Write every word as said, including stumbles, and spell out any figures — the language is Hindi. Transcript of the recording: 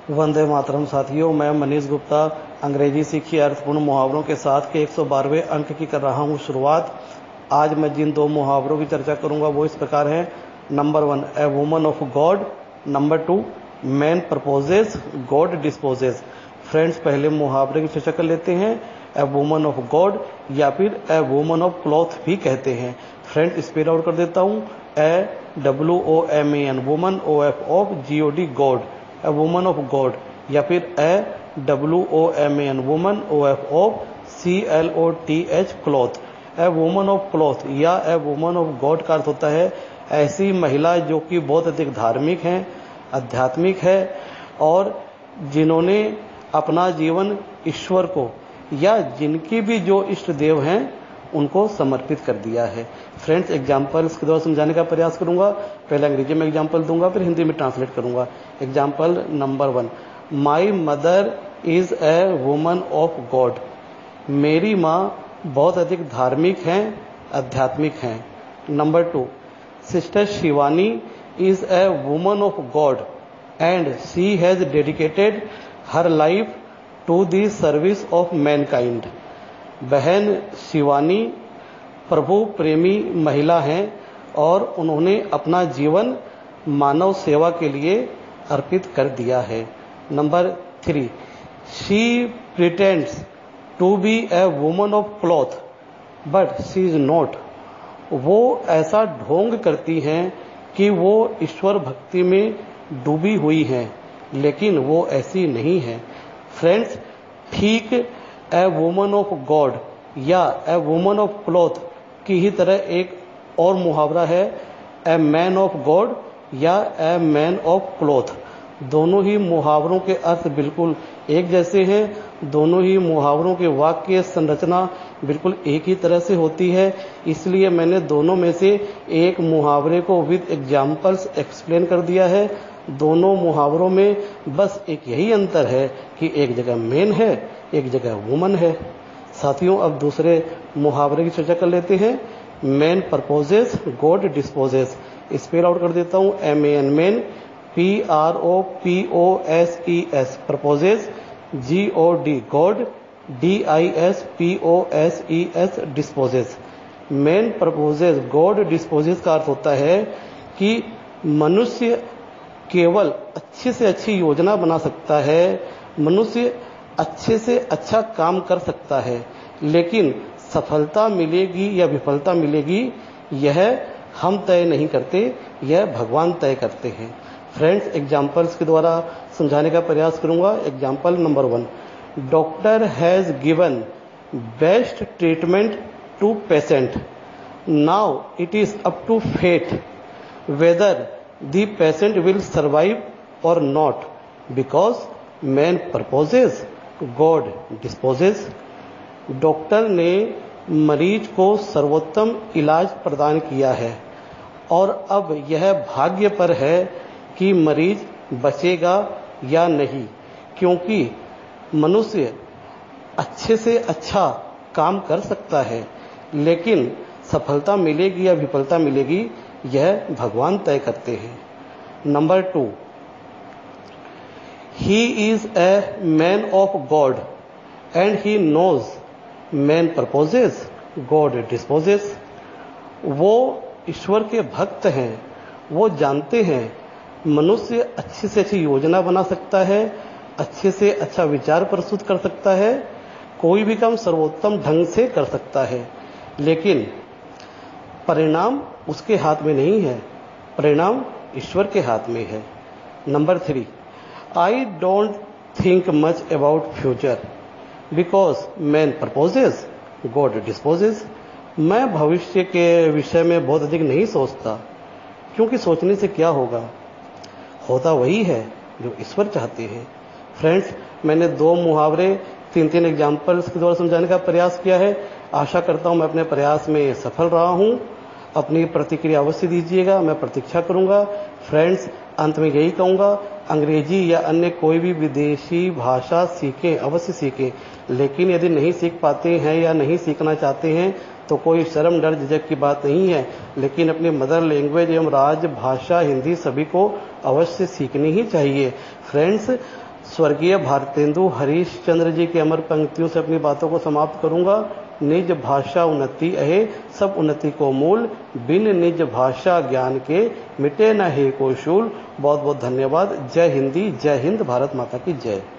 वंदे मातरम साथियों, मैं मनीष गुप्ता अंग्रेजी सीखी अर्थपूर्ण मुहावरों के साथ के एक सौ बारहवें अंक की कर रहा हूं शुरुआत। आज मैं जिन दो मुहावरों की चर्चा करूंगा वो इस प्रकार हैं। Number one, a woman of God. Number two, man proposes, God disposes. Friends, पहले मुहावरे की चर्चा कर लेते हैं। ए वुमन ऑफ गॉड या फिर ए वुमन ऑफ क्लॉथ भी कहते हैं। फ्रेंड्स, स्पेल आउट कर देता हूं। A W O M A N woman, O F of G O D God, a woman of God, या फिर a W O M A N woman, O F of C L O T H cloth. A woman of cloth या ए वुमन ऑफ गॉड का अर्थ होता है ऐसी महिला जो कि बहुत अधिक धार्मिक है, आध्यात्मिक है और जिन्होंने अपना जीवन ईश्वर को या जिनकी भी जो इष्ट देव हैं उनको समर्पित कर दिया है। फ्रेंड्स, एग्जाम्पल्स के द्वारा समझाने का प्रयास करूंगा। पहले अंग्रेजी में एग्जाम्पल दूंगा, फिर हिंदी में ट्रांसलेट करूंगा। Example number one, my mother is a woman of God. मेरी माँ बहुत अधिक धार्मिक हैं, आध्यात्मिक हैं। Number two, sister Shivani is a woman of God and she has dedicated her life to the service of mankind. बहन शिवानी प्रभु प्रेमी महिला हैं और उन्होंने अपना जीवन मानव सेवा के लिए अर्पित कर दिया है। Number three, she pretends to be a woman of cloth but she is not. वो ऐसा ढोंग करती हैं कि वो ईश्वर भक्ति में डूबी हुई हैं, लेकिन वो ऐसी नहीं है। फ्रेंड्स, ठीक ए वुमन ऑफ गॉड या ए वुमन ऑफ क्लॉथ की ही तरह एक और मुहावरा है, ए मैन ऑफ गॉड या ए मैन ऑफ क्लॉथ। दोनों ही मुहावरों के अर्थ बिल्कुल एक जैसे हैं। दोनों ही मुहावरों के वाक्य संरचना बिल्कुल एक ही तरह से होती है। इसलिए मैंने दोनों में से एक मुहावरे को विद एग्जाम्पल्स एक्सप्लेन कर दिया है। दोनों मुहावरों में बस एक यही अंतर है कि एक जगह मैन है, एक जगह वुमन है। साथियों, अब दूसरे मुहावरे की चर्चा कर लेते हैं। Man proposes, God disposes. Spell out कर देता हूं। M A N man, P R O P O S E S proposes, G O D God, D I S P O S E S disposes. Man proposes, God disposes का अर्थ होता है कि मनुष्य केवल अच्छे से अच्छी योजना बना सकता है, मनुष्य अच्छे से अच्छा काम कर सकता है, लेकिन सफलता मिलेगी या विफलता मिलेगी यह हम तय नहीं करते, यह भगवान तय करते हैं। फ्रेंड्स, एग्जाम्पल्स के द्वारा समझाने का प्रयास करूंगा। Example number one, doctor has given best treatment to patient, now it is up to fate whether the patient will survive और not, because man proposes, God disposes. Doctor ने मरीज को सर्वोत्तम इलाज प्रदान किया है और अब यह भाग्य पर है कि मरीज बचेगा या नहीं, क्योंकि मनुष्य अच्छे से अच्छा काम कर सकता है, लेकिन सफलता मिलेगी या विफलता मिलेगी यह भगवान तय करते हैं। Number two, he is a man of God and he knows, man proposes, God disposes. वो ईश्वर के भक्त हैं, वो जानते हैं मनुष्य अच्छी से अच्छी योजना बना सकता है, अच्छे से अच्छा विचार प्रस्तुत कर सकता है, कोई भी काम सर्वोत्तम ढंग से कर सकता है, लेकिन परिणाम उसके हाथ में नहीं है, परिणाम ईश्वर के हाथ में है। Number three, I don't think much about future because man proposes, God disposes. मैं भविष्य के विषय में बहुत अधिक नहीं सोचता, क्योंकि सोचने से क्या होगा, होता वही है जो ईश्वर चाहते हैं। फ्रेंड्स, मैंने दो मुहावरे तीन तीन एग्जाम्पल्स के द्वारा समझाने का प्रयास किया है। आशा करता हूं मैं अपने प्रयास में सफल रहा हूं। अपनी प्रतिक्रिया अवश्य दीजिएगा, मैं प्रतीक्षा करूंगा। फ्रेंड्स, अंत में यही कहूंगा, अंग्रेजी या अन्य कोई भी विदेशी भाषा सीखें, अवश्य सीखें, लेकिन यदि नहीं सीख पाते हैं या नहीं सीखना चाहते हैं तो कोई शर्म डर झिझक की बात नहीं है, लेकिन अपनी मदर लैंग्वेज एवं राजभाषा हिंदी सभी को अवश्य सीखनी ही चाहिए। फ्रेंड्स, स्वर्गीय भारतेंदु हरीश चंद्र जी की अमर पंक्तियों से अपनी बातों को समाप्त करूंगा। निज भाषा उन्नति अहे सब उन्नति को मूल, बिन निज भाषा ज्ञान के मिटे न हे को शूल। बहुत बहुत धन्यवाद। जय हिंदी, जय हिंद, भारत माता की जय।